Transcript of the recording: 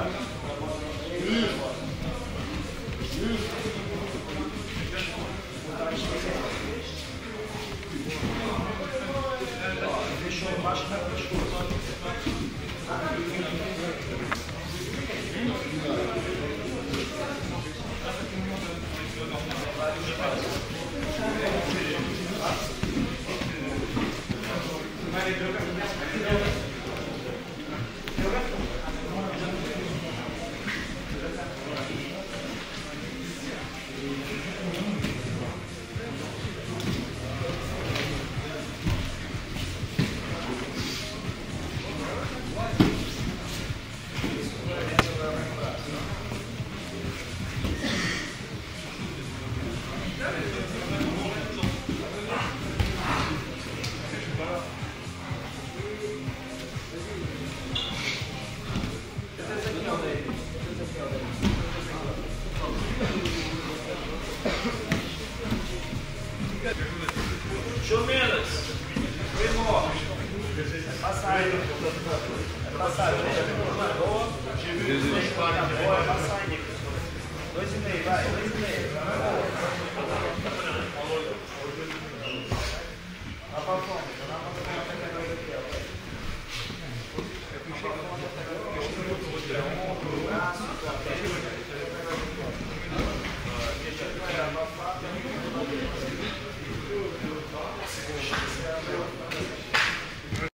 Fechou embaixo, vai para Chumilas, irmão, é passagem, é passagem, boa, é passagem, 2,5, vai, 2,5, vai pra fome, vai pra fome.